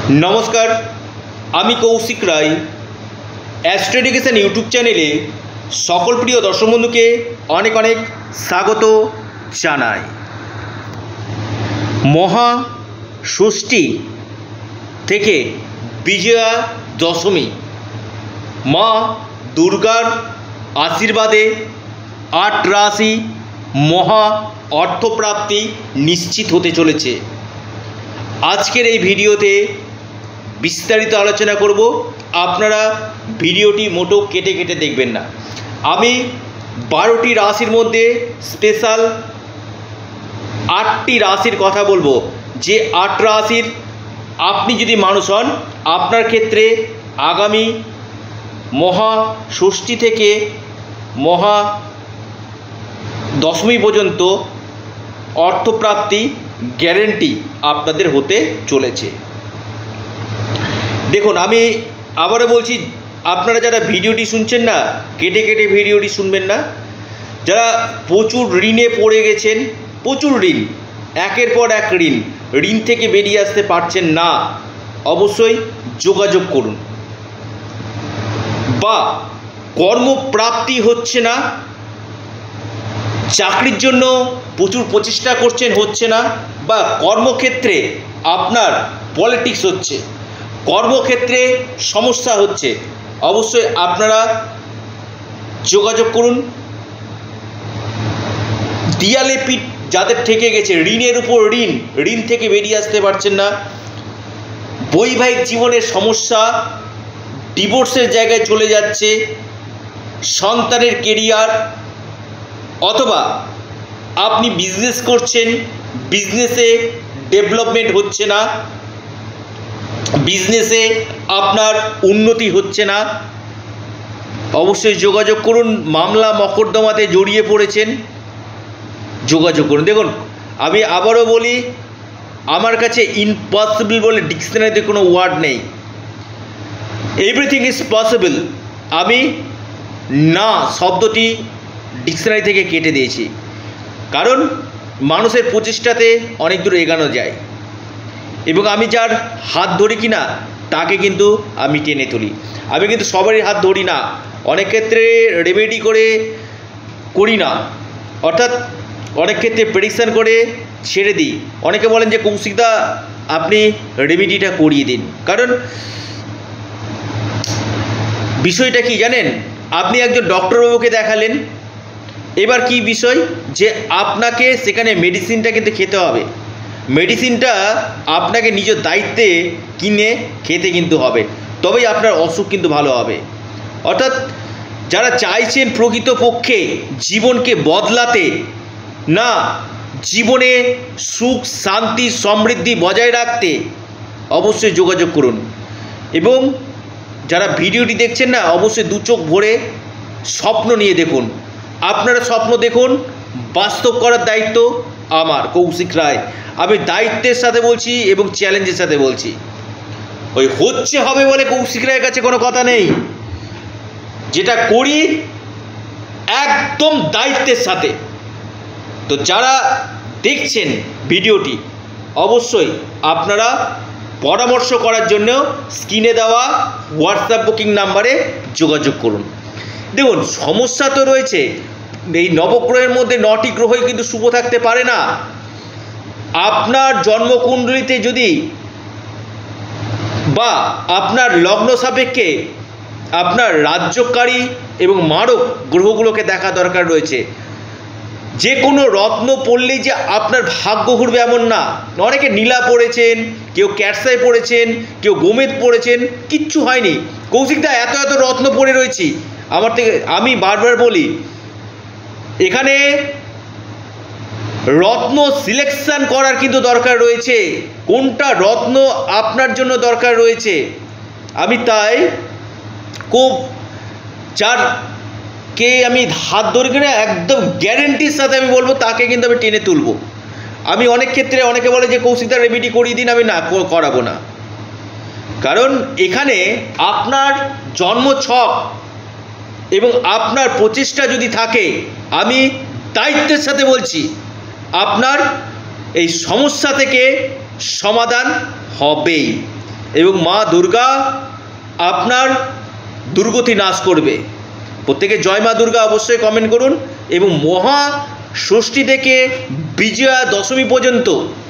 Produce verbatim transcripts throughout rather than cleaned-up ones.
नमस्कार आमी Kaushik Roy Astro Education YouTube चैनेले सकल प्रिय दर्शक बंधुके अनेक अनेक स्वागत जानाई। महा षष्ठी थेके विजया दशमी मा दुर्गार आशीर्वादे आठ राशि महा अर्थप्राप्ति निश्चित होते चलेছে। आजकेर এই ভিডিওতে विस्तारित आलोचना करब। आपनारा भिडियोटी मोटो केटे केटे देखबेन ना। आमी बारोटी राशिर मध्य स्पेशल आठटी राशिर कथा बोलबो जे आठ राशिर आपनी यदि मानुष हन आपनार क्षेत्रे आगामी महा षष्ठी थेके महा दशमी पर्यन्त अर्थप्राप्ति ग्यारेंटी आपनादेर होते चलेছে। देखुन आमी आबारो बोलছি আপনারা যারা ভিডিওটি শুনছেন না কেটে কেটে ভিডিওটি শুনবেন না। যারা প্রচুর ঋণে পড়ে গেছেন, প্রচুর ঋণ, একের পর এক ঋণ, ঋণ থেকে বেরিয়ে আসতে পারছেন না, অবশ্যই যোগাযোগ করুন। বা কর্মপ্রাপ্তি হচ্ছে না, চাকরির জন্য প্রচুর প্রচেষ্টা করছেন, হচ্ছে না, বা কর্মক্ষেত্রে আপনার পলিটিক্স হচ্ছে, কর্মক্ষেত্রে সমস্যা হচ্ছে, অবশ্যই আপনারা যোগাযোগ করুন। দিয়ালে পিঠ যাদের ঠেকে গেছে, ঋণের উপর ঋণ, ঋণ থেকে বেরিয়ে আসতে পারছেন না, বৈবাহিক জীবনের সমস্যা, ডিভোর্সের জায়গায় চলে যাচ্ছে, সন্তানের কেরিয়ার, অথবা আপনি বিজনেস করছেন, বিজনেসে ডেভেলপমেন্ট হচ্ছে না, বিজনেসে আপনার উন্নতি হচ্ছে না, অবশ্যই যোগাযোগ করুন। মামলা মকদ্দমাতে জড়িয়ে পড়েছেন, যোগাযোগ করুন। দেখুন আমি আবারও বলি, আমার কাছে ইম্পসিবল বলে ডিকশনারিতে কোনো ওয়ার্ড নেই। এভরিথিং ইজ পসিবল আমি না শব্দটি ডিকশনারি থেকে কেটে দিয়েছি, কারণ মানুষের প্রচেষ্টাতে অনেক দূর এগানো যায়, এবং আমি যার হাত ধরি কিনা তাকে কিন্তু আমি টেনে তুলি। আমি কিন্তু সবারই হাত ধরি না, অনেক ক্ষেত্রে রেমেডি করে করি না, অর্থাৎ অনেক ক্ষেত্রে প্রেডিকশান করে ছেড়ে দিই। অনেকে বলেন যে কৌশিকদা আপনি রেমেডিটা করিয়ে দিন, কারণ বিষয়টা কি জানেন, আপনি একজন ডক্টরবাবুকে দেখালেন, এবার কি বিষয় যে আপনাকে সেখানে মেডিসিনটা কিন্তু খেতে হবে, মেডিসিনটা আপনাকে নিজের দায়িত্বে কিনে খেতে কিন্তু হবে, তবেই আপনার অসুখ কিন্তু ভালো হবে। অর্থাৎ যারা চাইছেন প্রকৃতপক্ষে জীবনকে বদলাতে, না জীবনে সুখ শান্তি সমৃদ্ধি বজায় রাখতে, অবশ্যই যোগাযোগ করুন। এবং যারা ভিডিওটি দেখছেন না, অবশ্যই দু চোখ ভরে স্বপ্ন নিয়ে দেখুন। আপনারা স্বপ্ন দেখুন, বাস্তব করার দায়িত্ব আমার কৌশিক রায়। আমি দায়িত্বের সাথে বলছি এবং চ্যালেঞ্জের সাথে বলছি। ওই হচ্ছে হবে বলে কৌশিক রায়ের কাছে কোনো কথা নেই, যেটা করি একদম দায়িত্বের সাথে। তো যারা দেখছেন ভিডিওটি, অবশ্যই আপনারা পরামর্শ করার জন্য স্ক্রিনে দেওয়া হোয়াটসঅ্যাপ বুকিং নাম্বারে যোগাযোগ করুন। দেখুন সমস্যা তো রয়েছে, এই নবগ্রহের মধ্যে নটি গ্রহই কিন্তু শুভ থাকতে পারে না। আপনার জন্মকুণ্ডলিতে যদি বা আপনার লগ্ন সাপেক্ষে আপনার রাজ্যকারী এবং মারক গ্রহগুলোকে দেখা দরকার রয়েছে। যে কোনো রত্ন পড়লেই যে আপনার ভাগ্য ঘুরবে এমন না। অনেকে নীলা পড়েছেন, কেউ ক্যাটসাই পড়েছেন, কেউ গোমেদ পড়েছেন, কিচ্ছু হয়নি। কৌশিকদা এত এত রত্ন পড়ে রয়েছি আমার থেকে, আমি বারবার বলি এখানে রত্ন সিলেকশন করার কিন্তু দরকার রয়েছে, কোনটা রত্ন আপনার জন্য দরকার রয়েছে। আমি তাই খুব যার কে আমি হাত ধরে কিনে একদম গ্যারেন্টির সাথে আমি বলবো তাকে কিন্তু আমি টেনে তুলব। আমি অনেক ক্ষেত্রে অনেকে বলে যে কৌশিকদা রেমেডি করিয়ে দিন, আমি না করাবো না, কারণ এখানে আপনার জন্ম ছক এবং আপনার প্রচেষ্টা যদি থাকে, আমি দায়িত্বের সাথে বলছি আপনার এই সমস্যা থেকে সমাধান হবেই। এবং মা দুর্গা আপনার দুর্গতি নাশ করবে। প্রত্যেকে জয় মা দুর্গা অবশ্যই কমেন্ট করুন। এবং মহা ষষ্ঠী থেকে বিজয়া দশমী পর্যন্ত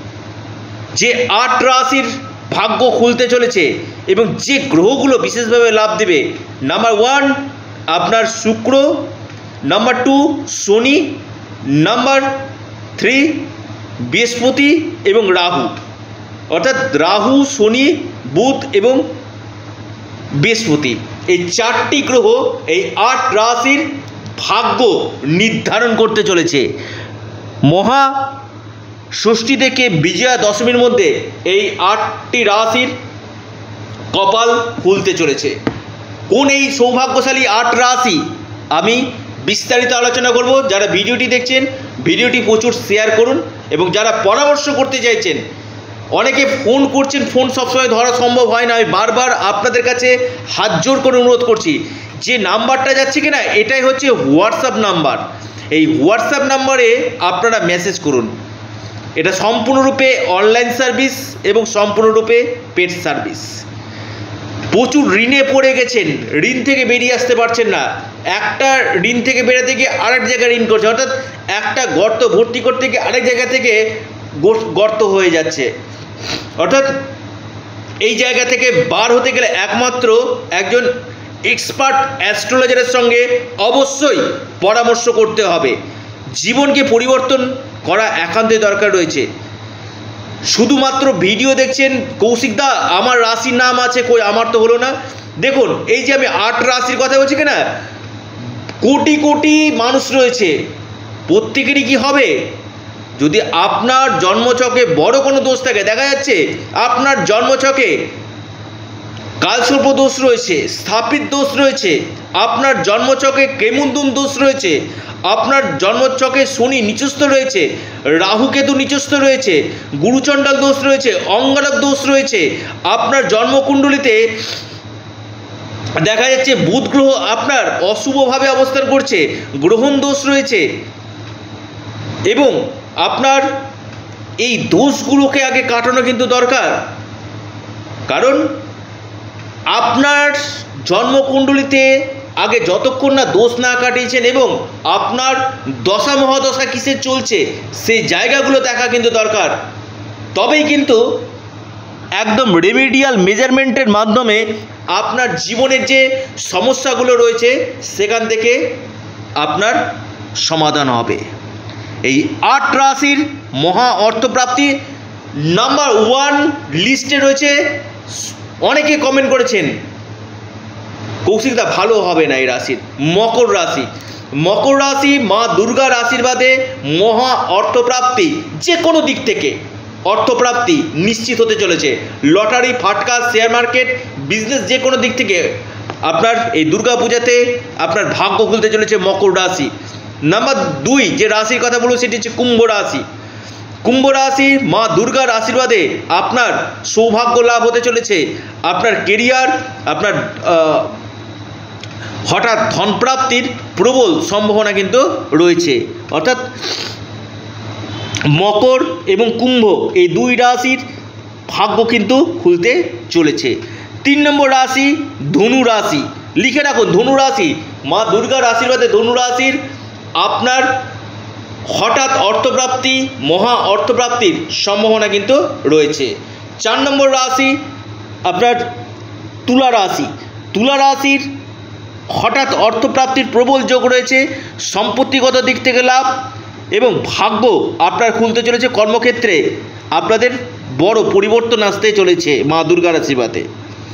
যে আট রাশির ভাগ্য খুলতে চলেছে এবং যে গ্রহগুলো বিশেষভাবে লাভ দেবে, নাম্বার ওয়ান আপনার Shukra, number two Shani, number three Brihaspati এবং রাহু। অর্থাৎ রাহু, শনি, বুধ এবং বৃহস্পতি, এই চারটি গ্রহ এই আট রাশির ভাগ্য নির্ধারণ করতে চলেছে। মহা ষষ্ঠী থেকে বিজয়া দশমীর মধ্যে এই আটটি রাশির কপাল খুলতে চলেছে। কোন এই সৌভাগ্যশালী আট রাশি আমি বিস্তারিত আলোচনা করব। যারা ভিডিওটি দেখছেন ভিডিওটি প্রচুর শেয়ার করুন এবং যারা পরামর্শ করতে চাইছেন, অনেকে ফোন করছেন, ফোন সবসময় ধরা সম্ভব হয় না, আমি বারবার আপনাদের কাছে হাত জোর করে অনুরোধ করছি যে নাম্বারটা যাচ্ছে কিনা এটাই হচ্ছে হোয়াটসঅ্যাপ নাম্বার। এই হোয়াটসঅ্যাপ নাম্বারে আপনারা মেসেজ করুন। এটা সম্পূর্ণরূপে অনলাইন সার্ভিস এবং সম্পূর্ণরূপে পেড সার্ভিস। প্রচুর ঋণে পড়ে গেছেন, ঋণ থেকে বেরিয়ে আসতে পারছেন না, একটা ঋণ থেকে বেরোতে গিয়ে আরেক জায়গায় ঋণ করছে, অর্থাৎ একটা গর্ত ভর্তি করতে গিয়ে আরেক জায়গা থেকে গর্ত হয়ে যাচ্ছে। অর্থাৎ এই জায়গা থেকে বার হতে গেলে একমাত্র একজন এক্সপার্ট অ্যাস্ট্রোলজারের সঙ্গে অবশ্যই পরামর্শ করতে হবে। জীবনকে পরিবর্তন করা একান্তই দরকার রয়েছে। শুধুমাত্র ভিডিও দেখছেন, কৌশিকদা আমার রাশির নাম আছে, কই আমার তো হলো না। দেখুন এই যে আমি আট রাশির কথা বলছি কিনা, কোটি কোটি মানুষ রয়েছে, প্রত্যেকেরই কি হবে? যদি আপনার জন্মছকে বড় কোনো দোষ থাকে, দেখা যাচ্ছে আপনার জন্মছকে কালসর্প দোষ রয়েছে, স্থাপিত দোষ রয়েছে, আপনার জন্মছকে কেমুন্দুম দোষ রয়েছে, আপনার জন্মছকে শনি নিচস্থ রয়েছে, রাহুকেতু নিচস্থ রয়েছে, গুরুচণ্ডাল দোষ রয়েছে, অঙ্গারক দোষ রয়েছে, আপনার জন্মকুণ্ডলিতে দেখা যাচ্ছে বুধ গ্রহ আপনার অশুভভাবে অবস্থান করছে, গ্রহণ দোষ রয়েছে, এবং আপনার এই দোষগুলোকে আগে কাটানো কিন্তু দরকার। কারণ আপনার জন্মকুণ্ডলিতে আগে যতক্ষণ না দোষ না কাটিয়েছেন এবং আপনার দশা মহাদশা কিসে চলছে সেই জায়গাগুলো দেখা কিন্তু দরকার। তবেই কিন্তু একদম রেমেডিয়াল মেজারমেন্টের মাধ্যমে আপনার জীবনের যে সমস্যাগুলো রয়েছে সেখান থেকে আপনার সমাধান হবে। এই আট রাশির মহা অর্থপ্রাপ্তি নাম্বার ওয়ান লিস্টে রয়েছে। অনেকে কমেন্ট করেছেন কৌশিকদা ভালো হবে না এই রাশির, মকর রাশি। মকর রাশি মা দুর্গার আশীর্বাদে মহা অর্থপ্রাপ্তি, যে কোনো দিক থেকে অর্থপ্রাপ্তি নিশ্চিত হতে চলেছে। লটারি, ফাটকা, শেয়ার মার্কেট, বিজনেস, যে কোনো দিক থেকে আপনার এই দুর্গা পূজাতে আপনার ভাগ্য খুলতে চলেছে মকর রাশি। নাম্বার দুই যে রাশির কথা বলবো সেটি হচ্ছে কুম্ভ রাশি। কুম্ভ রাশি মা দুর্গার আশীর্বাদে আপনার সৌভাগ্য লাভ হতে চলেছে। আপনার কেরিয়ার, আপনার হঠাৎ ধনপ্রাপ্তির প্রবল সম্ভাবনা কিন্তু রয়েছে। অর্থাৎ মকর এবং কুম্ভ এই দুই রাশির ভাগ্য কিন্তু খুলতে চলেছে। তিন নম্বর রাশি ধনু রাশি। লিখে রাখুন ধনু রাশি মা দুর্গার আশীর্বাদে ধনু রাশির আপনার হঠাৎ অর্থপ্রাপ্তি, মহা অর্থপ্রাপ্তির সম্ভাবনা কিন্তু রয়েছে। চার নম্বর রাশি আপনার তুলা রাশি। তুলা রাশির হঠাৎ অর্থপ্রাপ্তির প্রবল যোগ রয়েছে, সম্পত্তিগত দিক থেকে লাভ এবং ভাগ্য আপনার খুলতে চলেছে। কর্মক্ষেত্রে আপনাদের বড় পরিবর্তন আসতে চলেছে মা দুর্গার আশীর্বাদে।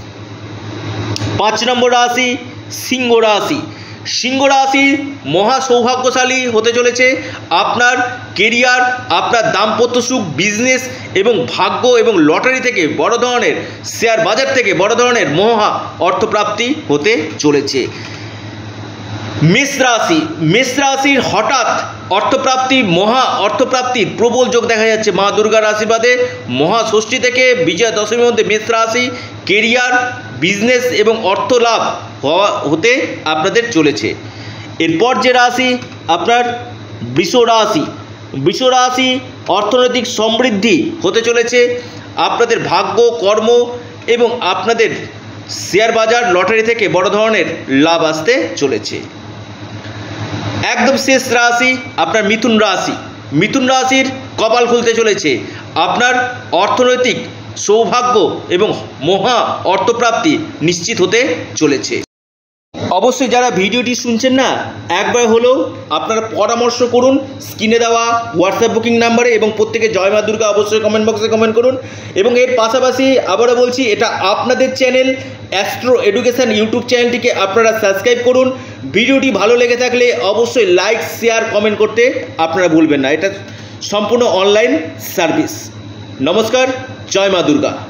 পাঁচ নম্বর রাশি সিংহ রাশি। সিংহ রাশি মহা সৌভাগ্যশালী হতে চলেছে। আপনার কেরিয়ার, আপনার দাম্পত্য সুখ, বিজনেস এবং ভাগ্য এবং লটারি থেকে বড় ধরনের, শেয়ার বাজার থেকে বড় ধরনের মহা অর্থপ্রাপ্তি হতে চলেছে। মেষ রাশি। মেষ রাশির হঠাৎ অর্থপ্রাপ্তি, মহা অর্থপ্রাপ্তির প্রবল যোগ দেখা যাচ্ছে মা দুর্গার আশীর্বাদে। মহা ষষ্ঠী থেকে বিজয়া দশমীর মধ্যে মেষ রাশি কেরিয়ার, বিজনেস এবং অর্থ লাভ হওয়া হতে আপনাদের চলেছে। এরপর যে রাশি আপনার বৃষ রাশি। বৃষ রাশি অর্থনৈতিক সমৃদ্ধি হতে চলেছে। আপনাদের ভাগ্য, কর্ম এবং আপনাদের শেয়ার বাজার লটারি থেকে বড় ধরনের লাভ আসতে চলেছে। একদম শেষ রাশি আপনার মিথুন রাশি। মিথুন রাশির কপাল খুলতে চলেছে। আপনার অর্থনৈতিক সৌভাগ্য এবং মহা অর্থপ্রাপ্তি নিশ্চিত হতে চলেছে। অবশ্যই যারা ভিডিওটি শুনছেন না, একবার হলেও আপনারা পরামর্শ করুন স্ক্রিনে দেওয়া হোয়াটসঅ্যাপ বুকিং নাম্বারে, এবং প্রত্যেকে জয় মা দুর্গা অবশ্যই কমেন্ট বক্সে কমেন্ট করুন। এবং এর পাশাপাশি আবারও বলছি, এটা আপনাদের চ্যানেল অ্যাস্ট্রো এডুকেশন ইউটিউব চ্যানেলটিকে আপনারা সাবস্ক্রাইব করুন। ভিডিওটি ভালো লেগে থাকলে অবশ্যই লাইক শেয়ার কমেন্ট করতে আপনারা ভুলবেন না। এটা সম্পূর্ণ অনলাইন সার্ভিস। নমস্কার, জয় মা দুর্গা।